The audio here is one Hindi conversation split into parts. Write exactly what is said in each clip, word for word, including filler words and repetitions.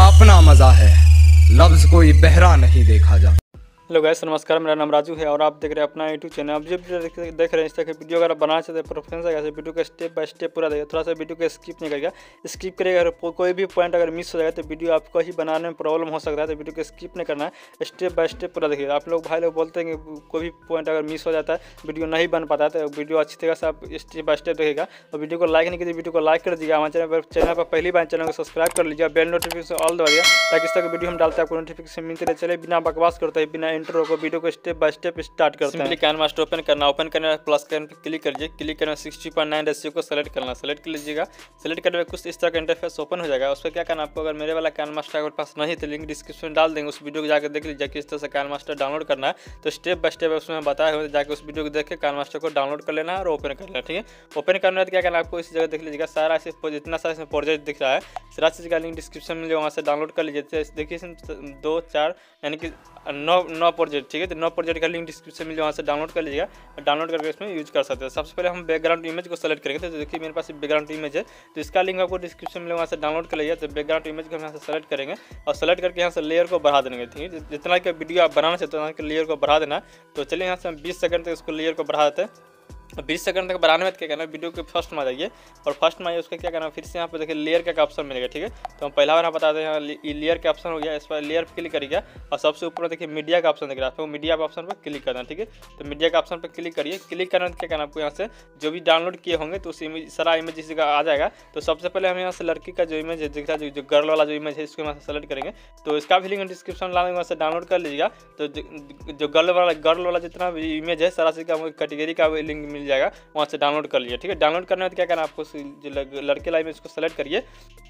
अपना मजा है, लफ्ज कोई बहरा नहीं देखा जा। हेलो गाइस, नमस्कार। मेरा नाम राजू है और आप देख रहे हैं अपना यूट्यूब चैनल। आप जो वीडियो देख रहे हैं इस तरह के वीडियो अगर बनाना चाहते हैं प्रोफेशन से कैसे वीडियो का स्टेप बाय स्टेप पूरा देखिए। थोड़ा सा वीडियो को स्किप नहीं करेगा, स्किप करेगा अगर कोई भी पॉइंट अगर मिस हो जाएगा तो वीडियो आपको ही बनाने में प्रॉब्लम हो सकता है। तो वीडियो को स्किप नहीं करना है, स्टेप बाय स्टेप पूरा देखिए। आप लोग भाई लोग बोलते हैं कि कोई भी पॉइंट अगर मिस हो जाता है वीडियो नहीं बन पाता है, तो वीडियो अच्छी तरह से आप स्टेप बाय स्टेप देखिएगा। और वीडियो को लाइक नहीं कीजिए, वीडियो को लाइक कर दीजिएगा। हमारे चैनल पर चैनल पर पहली बार चैनल को सब्सक्राइब कर लीजिए, बेल नोटिफिकेशन ऑल दबाइए ताकि इस तरह की वीडियो हम डालते हैं आपको नोटिफिकेशन मिलती रहे। चलिए बिना बकवास करते हैं, बिना इंट्रो को वीडियो को स्टेप बाय स्टेप स्टार्ट करते हैं। कैनमास्टर ओपन करना, ओपन करने प्लस कैन पे क्लिक करिए, क्लिक करना सिक्सटी पॉइंट नाइन रेशियो को सेलेक्ट करना, सेलेक्ट कर लीजिएगा। सेलेक्ट करने में कुछ इस तरह का इंटरफेस ओपन हो जाएगा। उस पर क्या करना आपको, अगर मेरे वाला कैनमास्टर अगर पास नहीं तो लिंक डिस्क्रिप्शन में डाल देंगे, उस वीडियो को जाकर देख लीजिए किस तरह से कैनमास्टर डाउनलोड करना है। तो स्टेप बाय स्टेप उसमें बताया हुआ है, जाकर उस वीडियो को देख के कैनमास्टर को डाउनलोड कर लेना है और ओपन कर लेना। ठीक है, ओपन करने में क्या करना आपको, इस जगह देख लीजिएगा सारा ऐसे जितना सारा इसमें प्रोजेक्ट दिख रहा है, सारा चीज़ का लिंक डिस्क्रिप्शन में वहाँ से डाउनलोड कर लीजिए। देखिए दो चार यानी कि नौ नौ प्रोजेक्ट, ठीक है, तो नौ प्रोजेक्ट का लिंक डिस्क्रिप्शन में वहाँ से डाउनलोड कर लीजिएगा। डाउनलोड करके इसमें यूज कर सकते हैं। सबसे पहले हम बैकग्राउंड इमेज को सेलेक्ट करेंगे। तो देखिए मेरे पास बैकग्राउंड इमेज है, तो इसका लिंक आपको डिस्क्रिप्शन में वहाँ से डाउनलोड कर लीजिए। तो बैकग्राउंड इमेज को हम यहाँ से सेलेक्ट करेंगे और सेलेक्ट करके यहाँ से लेयर को बढ़ा देंगे। ठीक है, जितना का वीडियो आप बनाना चाहते हो उतना लेयर को बढ़ा देना। तो चलिए यहाँ से हम बीस सेकंड तक इसको लेयर को बढ़ा देते हैं। बीस सेकंड तक बढ़ाने में क्या करना है, वीडियो के फर्स्ट में आ जाइए और फर्स्ट में आइए, उसका क्या करना फिर से यहाँ पे देखिए लेयर का ऑप्शन मिलेगा। ठीक है, तो हम पहला बार बता दें, यहाँ लेयर का ऑप्शन हो गया, इस पर लेयर पर क्लिक करिएगा और सबसे ऊपर देखिए मीडिया का ऑप्शन दिख रहा है, तो मीडिया का ऑप्शन पर क्लिक करना। ठीक है, तो मीडिया का ऑप्शन पर क्लिक करिए। क्लिक करने क्या करना आपको, यहाँ से जो भी डाउनलोड किए होंगे तो उस इमेज सारा इमेज इसी का आ जाएगा। तो सबसे पहले हम यहाँ से लड़की का जो इमेज दिख रहा है, जो गर्ल वाला जो इमेज है, इसको यहाँ से सेलेक्ट करेंगे। तो इसका भी लिंक डिस्क्रिप्शन डालेंगे, वहाँ से डाउनलोड कर लीजिएगा। तो जो गर्ल वाला गर्ल वाला जितना भी इमेज है सारा चीज़ का कैटेगरी का लिंक मिल जाएगा, वहाँ से डाउनलोड कर लीजिए। ठीक है, डाउनलोड करने में क्या करना आपको, जो लड़के वाला इमेज को सेलेक्ट करिए,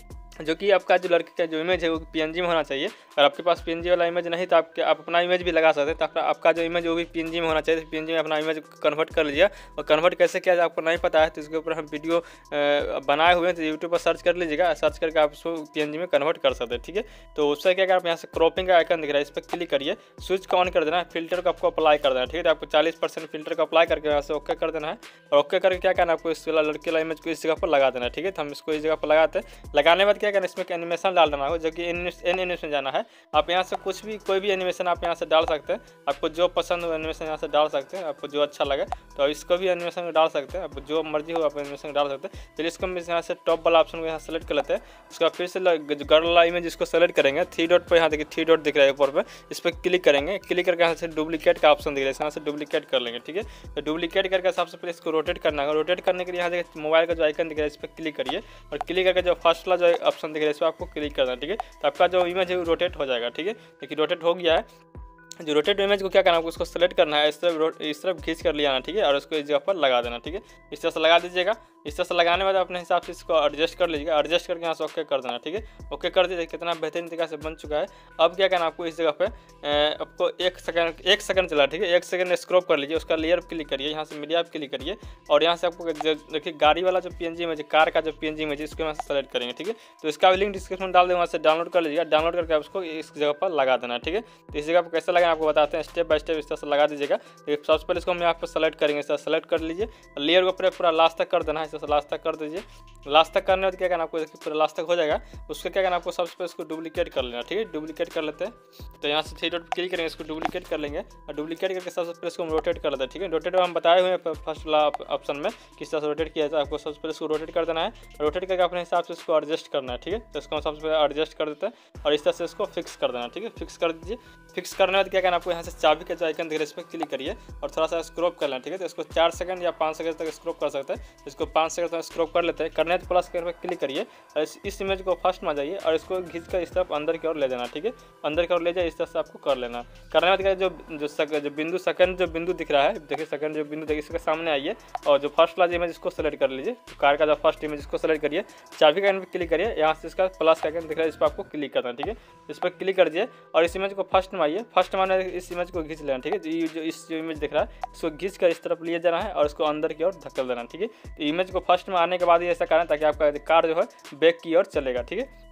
जो कि आपका जो लड़के का जो इमेज है वो पीएनजी में होना चाहिए। अगर आपके पास पीएनजी वाला इमेज नहीं तो आपके आप अपना इमेज भी लगा सकते हैं। तो आपका आपका जो इमेज वो भी पीएनजी में होना चाहिए। तो पीएनजी में अपना इमेज कन्वर्ट कर लीजिए। और कन्वर्ट कैसे किया जाए आपको नहीं पता है तो इसके ऊपर हम वीडियो बनाए हुए हैं, तो यूट्यूब पर सर्च कर लीजिएगा, सर्च करके आप उसको पीएनजी में कन्वर्ट कर सकते हैं। ठीक है, तो उससे क्या आप यहाँ से क्रॉपिंग का आइकन दिख रहा है, इस पर क्लिक करिए, स्विच को ऑन कर देना है, फिल्टर को आपको अप्लाई कर देना है। ठीक है, तो आपको चालीस परसेंट फिल्टर को अप्लाई करके यहाँ से ओके कर देना है। और ओके करके क्या करना आपको, इस वाला लड़के वाला इमेज को इस जगह पर लगा देना है। ठीक है, तो हम इसको इस जगह पर लगाते हैं। लगाने के बाद क्या करना, इसमें एनिमेशन डाल देना हो, जो कि एन एनिमेशन जाना है। आप यहाँ से कुछ भी कोई भी एनिमेशन आप यहाँ से डाल सकते हैं, आपको जो पसंद हो एनिमेशन यहाँ से डाल सकते हैं, आपको जो अच्छा लगे तो इसको भी एनिमेशन डाल सकते हैं, आप जो मर्जी हो आप एनिमेशन डाल सकते हैं। चलिए इसको हम यहाँ से टॉप वाला ऑप्शन को यहाँ सेलेक्ट कर लेते हैं। उसके बाद फिर से गर्ल वाला इमेज इसको सेलेक्ट करेंगे, थ्री डॉट पर यहाँ देखिए थ्री डॉट दिख रहा है ऊपर पे, इस पर क्लिक करेंगे। क्लिक करके यहाँ से डुप्लीकेट का ऑप्शन दिख रहा है, यहाँ से डुप्लीकेट कर लेंगे। ठीक है, तो डुप्लीकेट करके सबसे पहले इसको रोटेट करना है। रोटेट करने के लिए यहाँ देखिए मोबाइल का जो आइकन दिख रहा है, इस पर क्लिक करिए और क्लिक करके जो फर्स्ट वाला जो ऑप्शन दिख रहा है इस पर आपको क्लिक करना है। ठीक है, तो आपका जो इमेज है वो रोटेट हो जाएगा। ठीक है, देखिए रोटेट हो गया है। जो रोटेट इमेज को क्या करना है, उसको सेलेक्ट करना है, इस तरफ इस तरफ खींच कर लिया ना। ठीक है, और उसको इस जगह पर लगा देना। ठीक है, इस तरह से लगा दीजिएगा। इस तरह से लगाने के बाद अपने हिसाब से इसको एडजस्ट कर लीजिएगा, एडजस्ट करके यहाँ से ओके कर देना। ठीक है, ओके कर दीजिए, कितना बेहतरीन तरीके से बन चुका है। अब क्या करना आपको, इस जगह पे आपको एक सेकंड एक सेकंड चला। ठीक है, एक सेकंड स्क्रॉप कर लीजिए, उसका लेयर पर क्लिक करिए, यहाँ से मीडिया पर क्लिक करिए और यहाँ से आपको देखिए गाड़ी वाला जो पीएनजी इमेज, कार का जो पीएनजी इमेज इसको यहाँ से सेलेक्ट करेंगे। ठीक है, तो इसका भी लिंक डिस्क्रिप्शन डाल दें, वहाँ से डाउनलोड कर लीजिएगा। डाउनलोड करके आप उसको इस जगह पर लगा देना। ठीक है, तो इस जगह पर कैसे लगाना आपको बताते हैं, स्टेप बाय स्टेप इस तरह से लगा दीजिएगा। तो सबसे पहले इसको हम यहाँ पर सेलेक्ट करेंगे, इस तरह सेलेक्ट कर लीजिए, लेयर को पूरा पूरा लास्ट तक कर देना है, इस तरह से लास्ट तक कर दीजिए। लास्ट तक करने में क्या करना आपको, देखिए पूरा लास्ट तक हो जाएगा। उसको क्या करना आपको, सबसे पहले इसको डुप्लीकेट कर लेना। ठीक है, डुप्लीकेट कर लेते हैं। तो यहाँ से थ्री डॉट क्लिक करेंगे, इसको डुप्लीकेट कर लेंगे और डुप्लीकेट करके सबसे पहले इसको हम रोटेट कर लेते हैं। ठीक है, रोटेट हम बताए हुए हैं फर्स्ट वाला ऑप्शन में किस तरह से रोटेट किया जाए। आपको सबसे पहले इसको रोटेट कर देना है, रोटेट करके अपने हिसाब से इसको एडजस्ट करना है। ठीक है, तो इसको हम सबसे पहले एडजस्ट कर देते हैं और इस तरह से इसको फिक्स कर देना। ठीक है, फिक्स कर दीजिए। फिक्स करने के बाद क्या करना आपको, यहाँ से चाबी का जो आइकन दिख रहा है इस पर क्लिक करिए और थोड़ा सा स्क्रॉप कर लेना। ठीक है, तो इसको चार सेकंड या पाँच सेकंड तक स्क्रॉप कर सकते हैं। इसको पाँच सेकंड तक स्क्रॉप कर लेते हैं। करने तो प्लस कर क्लिक करिए और इस, इस इमेज को फर्स्ट में जाइए और इसको खींच कर इस तरफ अंदर की ओर ले जाना। ठीक है, अंदर की ओर ले जाए, इस तरह से आपको कर लेना। करने के बाद जो जो सक, जो बिंदु सेकंड जो बिंदु दिख रहा है, देखिए सेकंड जो बिंदु देखिए इसके सामने आइए और जो फर्स्ट वाला इमेज इसको सेलेक्ट कर लीजिए। तो कार का जो फर्स्ट इमेज इसको सेलेक्ट करिए, चाबी का आइकन पर क्लिक करिए, यहाँ से इसका प्लस का आइकन दिख रहा है, इस पर आपको क्लिक करना। ठीक है, इस पर क्लिक कर दीजिए और इस इमेज को फर्स्ट में आइए, फर्स्ट में इस इमेज को खींच लेना। ठीक है, ये जो इस जो इमेज दिख रहा है इसको खींच कर इस तरफ लिए जाना है और इसको अंदर की ओर धकेल देना। ठीक है, तो इमेज को फर्स्ट में आने के बाद ही ऐसा करना ताकि आपका कार जो है बैक की ओर चलेगा। ठीक है,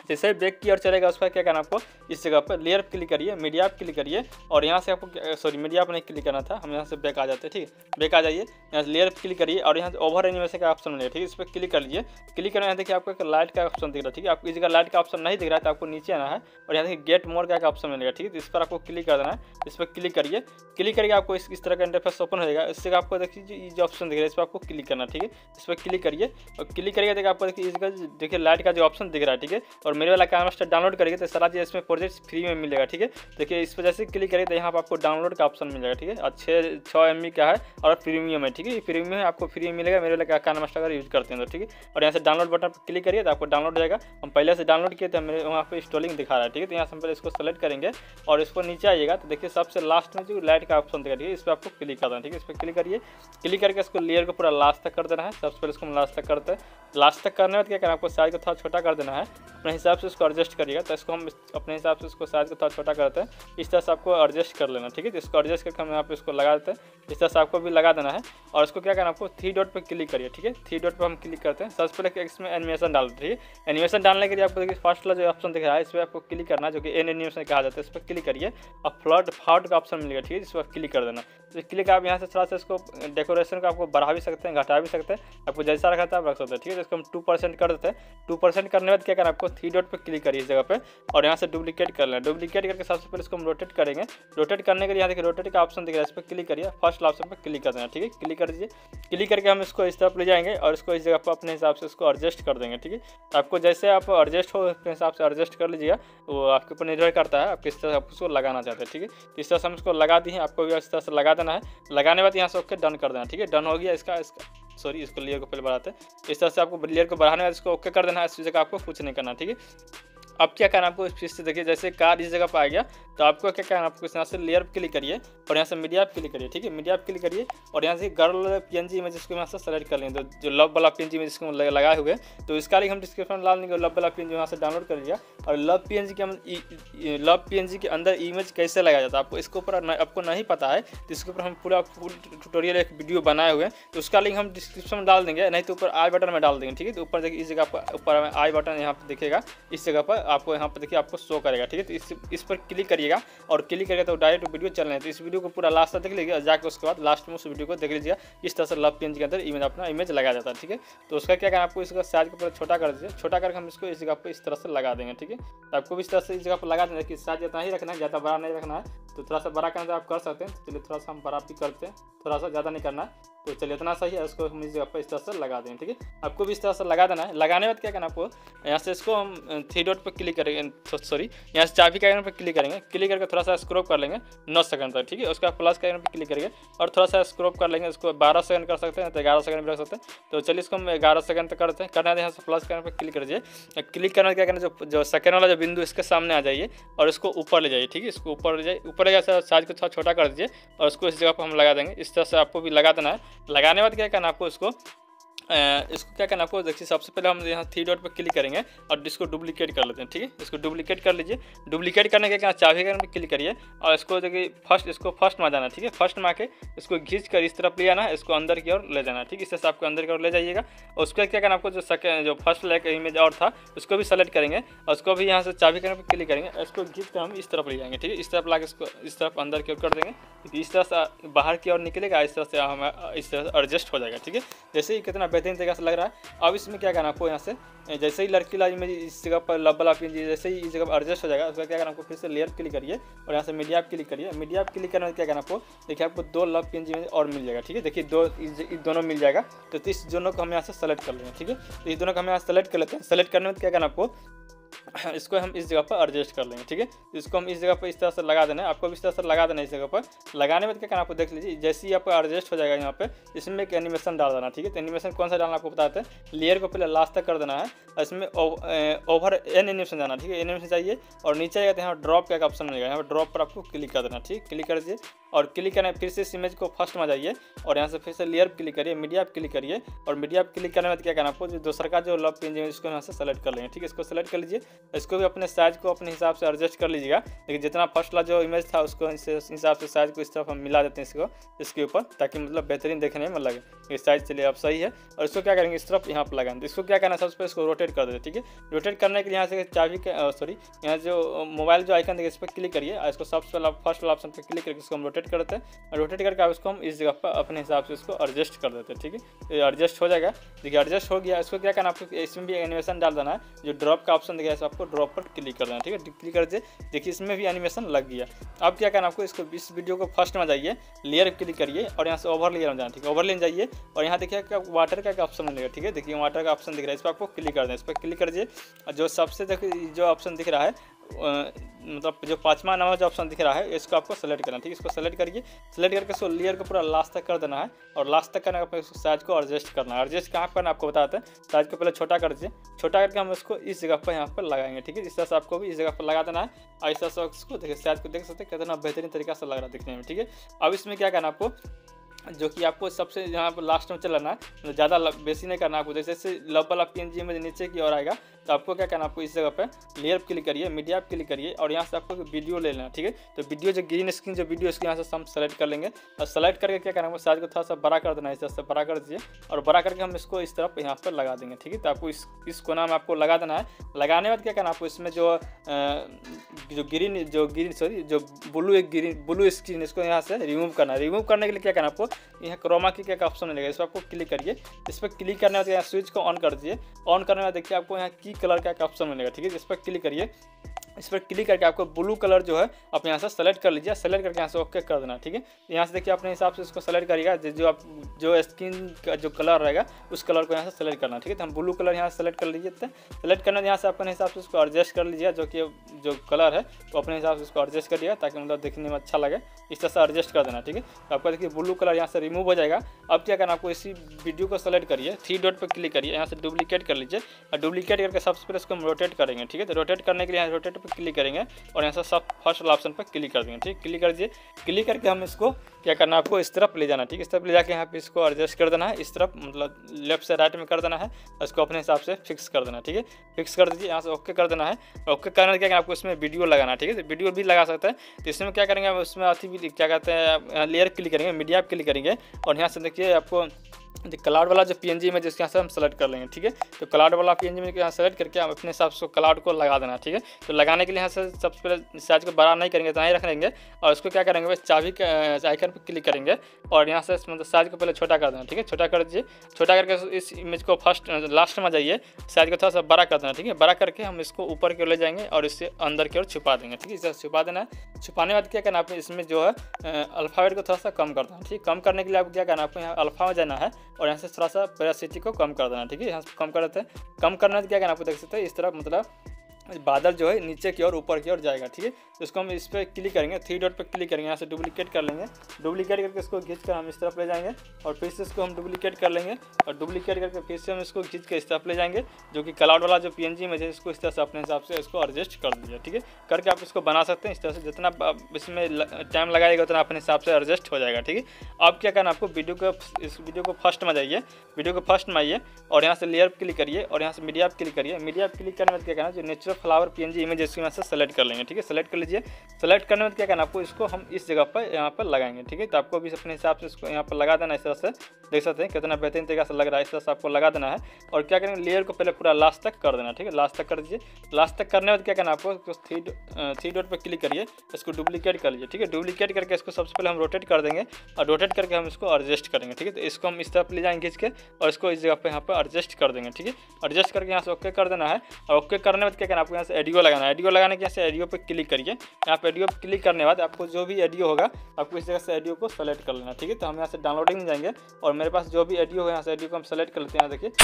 जैसे ही बैक की ओर चलेगा उसका क्या करना आपको, इस जगह पर लेयर क्लिक करिए, मीडिया आप क्लिक करिए और यहाँ से आपको सॉरी मीडिया पर नहीं क्लिक करना था, हम यहाँ से बैक आ जाते हैं। ठीक है, बैक आ जाइए, यहाँ से लेयर क्लिक करिए और यहाँ से ओवर एनिमेशन का ऑप्शन मिलेगा। ठीक है, इस पर क्लिक कर लीजिए। क्लिक करना, यहाँ देखिए आपको एक लाइट का ऑप्शन दिख रहा है। ठीक है, आपको इस जगह लाइट का ऑप्शन नहीं दिख रहा है तो आपको नीचे आना है और यहाँ देखिए गेट मोर का ऑप्शन मिलेगा। ठीक है, इस पर आपको क्लिक कर देना है। इस पर क्लिक करिए, क्लिक करके आपको इस, इस तरह का इंटरफेस ओपन हो जाएगा। इस जगह आपको देखिए ये जो ऑप्शन दिख रहा है इस पर आपको क्लिक करना। ठीक है, इस पर क्लिक करिए और क्लिक करिए देखिए आपको देखिए इस जगह देखिए लाइट का जो ऑप्शन दिख रहा है। ठीक है, और मेरे वाला कैनमास्टर डाउनलोड करिए तो सारा चीज़ इसमें प्रोजेक्ट फ्री में मिलेगा। ठीक है, देखिए इस वजह से क्लिक करिए तो यहाँ पर आपको डाउनलोड का ऑप्शन मिलेगा। ठीक है, और छः छः एम बी का है और प्रीमियम है। ठीक है, प्रीमियम है आपको फ्री में मिलेगा मेरे वाला कैनमास्टर अगर यूज करते हैं तो। ठीक है, और यहाँ से डाउनलोड बटन पर क्लिक करिए तो आपको डाउनलोड हो जाएगा। हम पहले से डाउनलोड किए थे, मेरे वहाँ पे इंस्टॉलिंग दिखा रहा है। ठीक है, तो यहाँ से हम पहले इसको सेलेक्ट करेंगे और इस पर नीचे आइएगा तो देखिए सबसे लास्ट में जो लाइट का ऑप्शन दिखा है इस पर आपको क्लिक करना है। ठीक है, इस पर क्लिक करिए, क्लिक करके इसको लेयर को पूरा लास्ट तक कर देना है। सबसे पहले इसको हम लास्ट तक करते हैं। लास्ट तक करने में क्या करना है, आपको साइज को थोड़ा छोटा कर देना है, अपने हिसाब से इसको एडजस्ट करिएगा। तो इसको हम अपने हिसाब से इसको साइज को थोड़ा छोटा करते हैं, इस तरह से आपको एडजस्ट कर लेना। ठीक है, तो इसको एडजस्ट करके हम यहाँ पे इसको लगा देते हैं, इस तरह से आपको भी लगा देना है। और इसको क्या करना है, आपको थ्री डॉट पर क्लिक करिए। ठीक है, थ्री डॉट पर हम क्लिक करते हैं। सबसे पहले इसमें एनिमेशन डाल दीजिए। एनिमेशन डालने के लिए आपको देखिए फर्स्ट वाला जो ऑप्शन दिख रहा है इस पर आपको क्लिक करना है, जो कि एन एनिमेशन कहा जाता है। इस पर क्लिक करिए और फ्लड फाउट का ऑप्शन मिलेगा। ठीक है, इस पर क्लिक कर देना। तो क्लिक आप यहाँ से थोड़ा सा इसको डेकोरेशन को आपको बढ़ा भी सकते हैं, घटा भी सकते हैं, आपको जैसा रखा था आप रख सकते हैं। ठीक है, इसको हम टू परसेंट कर देते हैं। टू परसेंट करने के बाद क्या करना है, आपको थ्री डॉट पर क्लिक करिए इस जगह पे और यहाँ से डुप्लीकेट कर लें। डुप्लीकेट करके सबसे पहले इसको हम रोटेट करेंगे। रोटेट करने के लिए यहाँ देखिए रोटेट का ऑप्शन दिख रहा है, इस पर क्लिक करिए, फर्स्ट ऑप्शन पर क्लिक कर देना। ठीक है, क्लिक कर दीजिए। क्लिक करके हम इसको इस तरफ ले जाएंगे और इसको इस जगह पर अपने हिसाब से इसको एडजस्ट कर देंगे। ठीक है, आपको जैसे आप एडजस्ट हो अपने हिसाब से एडजस्ट कर लीजिएगा, वो आपके ऊपर निर्भर करता है आप किस तरह आप उसको लगाना चाहते हैं। ठीक है, इस तरह से हम इसको लगा दिए, आपको भी इस तरह से लगा देना है। लगाने के बाद यहाँ से ओके डन कर देना। ठीक है, डन हो गया इसका इसका सॉरी इसको लेयर को पहले बढ़ाते हैं। इस तरह से आपको लेयर को बढ़ाने के बाद इसको ओके कर देना है। इस जगह आपको कुछ नहीं करना। ठीक है, अब क्या करना आपको इस चीज़ से देखिए जैसे कार इस जगह पर आ गया तो आपको क्या करना, आपको यहाँ से लेयर पर क्लिक करिए और यहाँ से मीडिया पर क्लिक करिए। ठीक है, मीडिया पर क्लिक करिए और यहाँ से गर्ल पीएनजी इमेज इसको यहाँ से सेलेक्ट कर लेंगे। तो जो लव वाला पीएनजी इमेज इसको लगाए हुए तो इसका लिंक हम डिस्क्रिप्शन में डाल देंगे। लव वाला पीएनजी यहाँ से डाउनलोड कर लिया और लव पीएनजी के हम लव पीएनजी के अंदर इमेज कैसे लगाया जाता है आपको इसके ऊपर आपको नहीं पता है तो इसके ऊपर हम पूरा फुल ट्यूटोरियल एक वीडियो बनाए हुए हैं, तो उसका लिंक हम डिस्क्रिप्शन में डाल देंगे, नहीं तो ऊपर आई बटन में डाल देंगे। ठीक है, तो ऊपर देखिए इस जगह पर ऊपर आई बटन यहाँ पर दिखेगा, इस जगह पर आपको यहाँ पर देखिए आपको शो करेगा। ठीक है, तो इस इस पर क्लिक करिएगा और क्लिक करिएगा तो डायरेक्ट वीडियो चल रहे हैं। तो इस वीडियो को पूरा लास्ट तक देख लीजिए, जाकर उसके बाद लास्ट में उस वीडियो को देख लीजिएगा। इस तरह से लव पेज के अंदर इमेज अपना इमेज लगाया जाता है। ठीक है, तो उसका क्या करना, आपको इसका साइज को पूरा छोटा कर दीजिए। छोटा करके हम इसको इस जगह पर इस तरह से लगा देंगे। ठीक है, तो आपको भी इस तरह से इस जगह पर लगा देंगे कि साइज इतना ही रखना है, ज़्यादा बड़ा नहीं रखना है। तो थोड़ा सा बड़ा करना तो आप कर सकते हैं, चलिए थोड़ा सा हम बड़ा भी करते हैं, थोड़ा सा ज़्यादा नहीं करना है। तो चलिए इतना सही है, उसको हम इस जगह पर इस तरह से लगा देंगे। ठीक है, आपको भी इस तरह से लगा देना है। लगाने के बाद क्या करना, आपको यहाँ से इसको हम थ्री डॉट पर क्लिक करेंगे, सॉरी यहाँ से चाबी का आइकन पर क्लिक करेंगे। क्लिक करके थोड़ा सा स्क्रॉप कर लेंगे नौ सेकंड तक। ठीक है, उसका प्लस का आइकन पर क्लिक करेंगे और थोड़ा सा स्क्रॉप कर लेंगे, इसको बारह सेकंड कर सकते हैं तो ग्यारह सेकंड भी रख सकते हैं। तो चलिए इसको हम ग्यारह सेकंड तक करते हैं। करना है यहाँ से प्लस का आइकन पर क्लिक कर दीजिए। क्लिक करने क्या करना, जो जो सेकंड वाला जो बिंदु इसके सामने आ जाइए और इसको ऊपर ले जाइए। ठीक है, इसको ऊपर ले जाइए, ऊपर ले जाए साइज को थोड़ा छोटा कर दीजिए और उसको इस जगह पर हम लगा देंगे। इस तरह से आपको भी लगा देना है। लगाने के बाद क्या करना, आपको इसको इसको क्या करना, आपको देखिए सबसे पहले हम यहाँ थ्री डॉट पर क्लिक करेंगे और इसको डुप्लीकेट कर लेते हैं। ठीक है, इसको डुप्लीकेट कर लीजिए। डुप्लीकेट करने के क्या चाबी का क्लिक करिए और इसको देखिए फर्स्ट इसको फर्स्ट में जाना। ठीक है, फर्स्ट में आके इसको खींच कर इस तरफ ले आना है, इसको अंदर की ओर ले जाना। ठीक है, इससे आपको अंदर की ओर ले जाइएगा और उसके क्या करना, आपको जो सेकंड जो फर्स्ट लाइक इमेज और था उसको भी सेलेक्ट करेंगे और उसको भी यहाँ से चाबी करने पर क्लिक करेंगे, इसको खींच कर हम इस तरफ ले जाएंगे। ठीक है, इस तरफ ला इसको इस तरफ अंदर की ओर कर देंगे, इस तरह से बाहर की ओर निकलेगा, इस तरह से हम इस तरह से एडजस्ट हो जाएगा। ठीक है, जैसे ही कितना बेहतरीन तरीके से लग रहा है। अब इसमें क्या करना, आपको यहाँ से जैसे ही लड़की वाला इमेज इस जगह पर लब वाला पिन जैसे ही इस जगह पर एडजस्ट हो जाएगा, उसका क्या करना, आपको फिर से लेयर क्लिक करिए और यहाँ से मीडिया आप क्लिक करिए। मीडिया आप क्लिक करने में क्या करना, आपको देखिए आपको दो लब पिन इमेज और मिल जाएगा। ठीक है, देखिए दो इस दोनों मिल जाएगा। तो इस दोनों को हम यहाँ से सेलेक्ट कर लेंगे। ठीक है, तो इस दोनों को हम यहाँ सेलेक्ट कर लेते हैं। सेलेक्ट करने में क्या करना, आपको इसको हम इस जगह पर एडजस्ट कर लेंगे। ठीक है, इसको हम इस जगह पर इस तरह से लगा देना है, आपको इस तरह से लगा देना है इस जगह पर। लगाने में क्या करना, आपको देख लीजिए जैसे ही आपको एडजस्ट हो जाएगा यहाँ पे इसमें एक एनिमेशन डाल देना। ठीक है, तो एनिमेशन कौन सा डालना आपको बताते हैं। लेयर को पहले लास्ट तक कर देना है, इसमें ओवर एन एनिमेशन जाना। ठीक है, एनिमेशन चाहिए और नीचे आएगा तो यहाँ ड्रॉप का ऑप्शन मिलेगा, यहाँ पर ड्रॉप पर आपको क्लिक कर देना। ठीक, क्लिक कर दीजिए और क्लिक करना फिर से इस इमेज को फर्स्ट में जाइए और यहाँ से फिर से लेयर क्लिक करिए, मीडिया पर क्लिक करिए और मीडिया पर क्लिक करने में क्या करना, आपको जो दूसरा का जो लव पेज है इसको यहाँ से सेलेक्ट कर लेंगे। ठीक है, इसको सेलेक्ट कर लीजिए इसको भी अपने साइज को अपने हिसाब से एडजस्ट कर लीजिएगा। लेकिन जितना फर्स्ट वाला जो इमेज था उसको इस हिसाब से साइज को इस तरफ हम मिला देते हैं इसको इसके ऊपर, ताकि मतलब बेहतरीन देखने में लगे। ये साइज चलिए अब सही है। और इसको क्या करेंगे, इस तरफ यहाँ पर लगाएंगे। इसको क्या करना है, सबसे पहले इसको रोटेट कर देते, ठीक है। रोटेट करने के लिए यहाँ से चाबी के सॉरी यहाँ जो मोबाइल जो आइकन देखिए इस पर क्लिक करिए, और इसको सबसे पहले फर्स्ट वाला ऑप्शन पर क्लिक करके इसको हम रोटेट करते हैं। रोटेट करके इसको हम इस जगह पर अपने हिसाब से इसको एडजस्ट कर देते हैं, ठीक है। ये एडजस्ट हो जाएगा। देखिए एडजस्ट हो गया। इसको क्या करना है, आपको इसमें भी एनिमेशन डाल देना है। जो ड्रॉप का ऑप्शन दिखाया है आपको ड्रॉप पर क्लिक कर देना, ठीक है। क्लिक कर दीजिए, देखिए इसमें भी एनिमेशन लग गया। अब क्या करना आपको, इसको इस वीडियो को फर्स्ट में जाइए, लेयर क्लिक करिए और यहाँ से ओवर लेयर में जाना, ठीक है। ओवर लेयर जाइए और यहाँ देखिए क्या वाटर का ऑप्शन मिलेगा, ठीक है। देखिए वाटर का ऑप्शन दिख रहा है, इस पर आपको क्लिक कर देना। इस पर क्लिक कर दीजिए। जो सबसे देखिए जो ऑप्शन दिख रहा है मतलब जो पाँचवा नंबर जो ऑप्शन दिख रहा है इसको आपको सेलेक्ट करना है, ठीक है। इसको सेलेक्ट करिए। सेलेक्ट करके इसको लेयर को पूरा लास्ट तक कर देना है, और लास्ट तक करने का इसको साइज को एडजस्ट करना है। एडजस्ट कहाँ करना आपको बताते हैं। साइज को पहले छोटा कर दीजिए। छोटा करके हम इसको इस जगह पर यहाँ पर लगाएंगे, ठीक है। इस तरह से आपको भी इस जगह पर लगा देना है। और इस तरह से इसको देखिए साइज को देख सकते हैं कितना बेहतरीन तरीका से लग रहा है दिखने में, ठीक है। अब इसमें क्या करना आपको, जो कि आपको सबसे यहाँ पर लास्ट में चलाना है, मतलब ज़्यादा बेसी नहीं करना आपको। जैसे जैसे लब वाला पी एन जी में नीचे की ओर आएगा तो आपको क्या करना, आपको इस जगह पे लेयर क्लिक करिए, मीडिया पे क्लिक करिए और यहाँ से आपको वीडियो ले लेना, ठीक है। तो वीडियो जो ग्रीन स्क्रीन जो वीडियो इसको यहाँ से हम सेलेक्ट कर लेंगे, और सेलेक्ट करके क्या करना है, साइज को थोड़ा सा बड़ा कर देना है। इस तरह से बड़ा कर दीजिए और बड़ा करके हम इसको इस तरफ यहाँ पर लगा देंगे, ठीक है। तो आपको इस इस कोना में आपको लगा देना है। लगाने के बाद क्या करना आपको, इसमें जो जो ग्रीन जो ग्रीन सॉरी जो ब्लू एक ग्रीन ब्लू स्क्रीन इसको यहाँ से रिमूव करना है। रिमूव करने के लिए क्या करना आपको, यहाँ क्रोमा की क्या ऑप्शन मिलेगा, इस पर आपको क्लिक करिए। इस पर क्लिक करने के बाद यहाँ स्विच को ऑन कर दीजिए। ऑन करने के बाद देखिए आपको यहाँ की कलर का ऑप्शन मिलेगा, ठीक है। इस पर क्लिक करिए। इस पर क्लिक करके आपको ब्लू कलर जो है आप यहाँ से सेलेक्ट कर लीजिए। सेलेक्ट करके यहाँ से ओके कर देना, ठीक है। यहाँ से देखिए अपने हिसाब से इसको सेलेक्ट करिएगा। जो आप जो स्किन का जो कलर रहेगा उस कलर को यहाँ से सेलेक्ट करना, ठीक है। तो हम ब्लू कलर यहाँ से सेलेक्ट कर लीजिए। सेलेक्ट करना यहाँ से अपने हिसाब से इसको एडजस्ट कर लीजिए। जो कि जो कलर है वो अपने हिसाब से इसको एडजस्ट करिएगा ताकि मतलब देखने में अच्छा लगे। इस तरह से एडजस्ट कर देना, ठीक है। तो आपका देखिए ब्लू कलर यहाँ से रिमूव हो जाएगा। अब क्या करना आपको, इसी वीडियो को सेलेक्ट करिए, थ्री डॉट पर क्लिक करिए, यहाँ से डुप्लीकेट कर लीजिए और डुप्लीकेट करके सबसे पहले इसको हम रोटेट करेंगे, ठीक है। तो रोटेट करने के लिए यहाँ रोटेट पर क्लिक करेंगे और यहाँ से सब फर्स्ट वाला ऑप्शन पर क्लिक कर देंगे, ठीक है। क्लिक कर दीजिए। क्लिक करके हम इसको क्या करना आपको, इस तरफ ले जाना, ठीक है। इस तरफ ले जाके यहाँ पे इसको एडजस्ट कर देना है। इस तरफ मतलब लेफ्ट से राइट में कर देना है। इसको अपने हिसाब से फिक्स कर देना, ठीक है। फिक्स कर दीजिए। यहाँ से ओके कर देना है। ओके करने के क्या आपको इसमें वीडियो लगाना है, ठीक है। तो वीडियो भी लगा सकते हैं। तो इसमें क्या करेंगे, उसमें अथी भी क्या कहते हैं, लेयर क्लिक करेंगे, मीडिया क्लिक करेंगे और यहाँ से देखिए आपको क्लाउड वाला जो पीएनजी में जिसके यहाँ से हम सेलेक्ट कर लेंगे, ठीक है। तो क्लाउड वाला पीएनजी में यहाँ सेलेक्ट करके हम अपने हिसाब से क्लाउड को लगा देना, ठीक है। तो लगाने के लिए यहाँ से सबसे पहले साइज को बड़ा नहीं करेंगे, तो यहाँ रख लेंगे और उसको क्या करेंगे, चाबी के आइकन पर क्लिक करेंगे और यहाँ से मतलब साइज को पहले छोटा कर देना, ठीक है। छोटा कर दीजिए। छोटा करके इस इमेज को फर्स्ट लास्ट में जाइए, साइज को थोड़ा सा बड़ा कर देना, ठीक है। बड़ा करके हम इसको ऊपर की ओर ले जाएंगे और इससे अंदर की ओर छुपा देंगे, ठीक है। इस तरह छुपा देना है। छुपाने के बाद क्या करना आपको, इसमें जो है अल्फ़ाबेट को थोड़ा सा कम कर देना, ठीक है। कम करने के लिए आपको क्या करना, आपको यहाँ अल्फ़ा में जाना है और यहाँ से थोड़ा सा पैरासिटी को कम कर देना, ठीक है। यहाँ से कम कर देते हैं। कम करना तो क्या करना आपको देख सकते हैं, इस तरफ मतलब बादल जो है नीचे की ओर ऊपर की ओर जाएगा, ठीक है। तो इसको हम इस पर क्लिक करेंगे, थ्री डॉट पर क्लिक करेंगे, यहाँ से डुप्लीकेट कर लेंगे। डुप्लीकेट करके इसको खींच कर हम इस तरफ ले जाएंगे और फिर से इसको हम डुप्लीकेट कर लेंगे और डुप्लीकेट करके फिर से हम इसको खींच कर इस तरफ ले जाएंगे। जो कि क्लाउड वाला जो पीएनजी में है इसको इस तरह से अपने हिसाब से इसको एडजस्ट कर दीजिए, ठीक है। करके आप इसको बना सकते हैं। इस तरह से जितना इसमें टाइम लगाएगा उतना अपने हिसाब से एडजस्ट हो जाएगा, ठीक है। अब क्या करना आपको, वीडियो को इस वीडियो को फर्स्ट में जाइए, वीडियो को फर्स्ट में आइए और यहाँ से लेयर पर क्लिक करिए और यहाँ से मीडिया पर क्लिक करिए। मीडिया पर क्लिक करने में क्या करना, जो नेचुरल फ्लावर पीएनजी इमेज इसको यहाँ से सेलेक्ट कर लेंगे, ठीक है। सेलेक्ट कर लीजिए। सेलेक्ट करने में क्या करना आपको, इसको हम इस जगह पर यहाँ पर लगाएंगे, ठीक है। तो आपको भी अपने हिसाब से इसको यहाँ पर लगा देना। इस तरह से देख सकते हैं कितना बेहतरीन तरीका से लग रहा है। इस तरह से आपको लगा देना है और क्या करेंगे, लेयर को पहले पूरा लास्ट तक कर देना, ठीक है। लास्ट तक कर दीजिए। लास्ट तक करने के बाद क्या करना आपको, थ्री थ्री डॉट पर क्लिक करिए, इसको डुप्लीकेट कर लीजिए, ठीक है। डुप्लीकेट करके इसको सबसे पहले हम रोटेट कर देंगे और रोटेट करके हम इसको एडजस्ट करेंगे, ठीक है। तो इसको हम इस तरफ ले जाएंगे खींच के और इसको इस जगह पर यहाँ पर एडजस्ट कर देंगे, ठीक है। एडजस्ट करके यहाँ से ओके कर देना है और ओके करने के बाद क्या करना आपको, यहाँ से एडियो लगाना है। एडियो लगाने के यहाँ से एडियो पे क्लिक करिए। यहाँ पे एडियो पे क्लिक करने के बाद आपको जो भी एडियो होगा आपको इस जगह से एडियो को सेलेक्ट कर लेना, ठीक है। तो हम यहाँ से डाउनलोडिंग में जाएंगे और मेरे पास जो भी एडियो होगा यहाँ से एडियो को हम सेलेक्ट कर लेते हैं। देखिए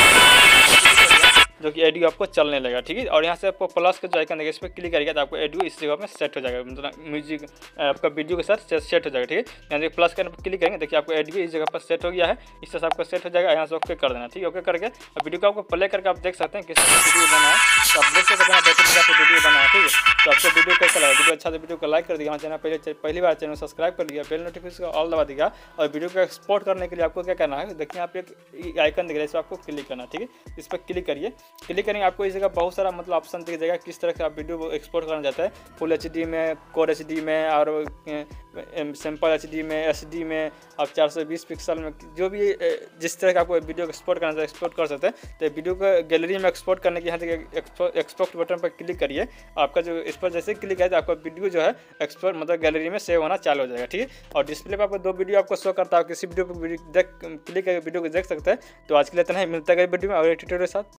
जो कि एडियो आपको चलने लगेगा, ठीक है। और यहाँ से आपको प्लस का जो आइकन देगा इस पर क्लिक करेगा तो आपको एडियो इस जगह में सेट हो जाएगा, मतलब म्यूजिक आपका वीडियो के साथ सेट हो जाएगा, ठीक है। यहाँ से प्लस करने पर क्लिक करेंगे, देखिए आपको एडियो इस जगह पर सेट हो गया है। इस तरह से आपको सेट हो जाएगा। यहाँ से ओके कर देना, ठीक है। ओके करके अब वीडियो को आपको प्ले करके आप देख सकते हैं किस तरह वीडियो बना है। तो आप देख सकते हैं बेहतरीन तरीके से वीडियो बना है, ठीक है। तो आपको वीडियो कैसा लगा, वीडियो अच्छा तो वीडियो को लाइक कर दिया, चैनल पहले पहली बार चैनल सब्सक्राइब कर लिया, बेल नोटिफिकेशन ऑल दबा दिया। और वीडियो को एक्सपोर्ट करने के लिए आपको क्या करना है, देखिए आप एक आइकन दिख रहा है, इस पर आपको क्लिक करना, ठीक है। इस पर क्लिक करिए। क्लिक करेंगे आपको इस जगह बहुत सारा मतलब ऑप्शन दिख जाएगा किस तरह से आप वीडियो को एक्सपोर्ट करना चाहते हैं, फुल एच डी में, कोर एच डी में और सिंपल एच डी में, एस डी में, आप चार सौ बीस पिक्सल में, जो भी जिस तरह का आपको वीडियो को एक्सपोर्ट करना चाहिए एक्सपोर्ट कर सकते हैं। तो वीडियो को गैलरी में एक्सपोर्ट करने के यहाँ तक एक्सपोर्ट बटन पर क्लिक करिए, आपका जो इस पर जैसे क्लिक है तो आपका वीडियो जो है एक्सपोर्ट मतलब गैलरी में सेव होना चालू हो जाएगा। ठीक है, और डिस्प्ले पर आपको दो वीडियो आपको शो करता है, किसी वीडियो पर देख क्लिक करके वीडियो को देख सकते हैं। तो आज के लिए इतना ही, मिलता है वीडियो में और एक ट्यूटोरियल के साथ।